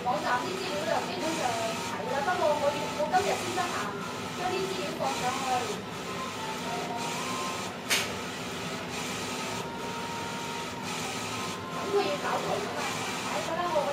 網站啲資料就基本上齊啦，不過我今日先得閒將啲資料放上去。咁佢要搞圖㗎嘛，唉，覺得我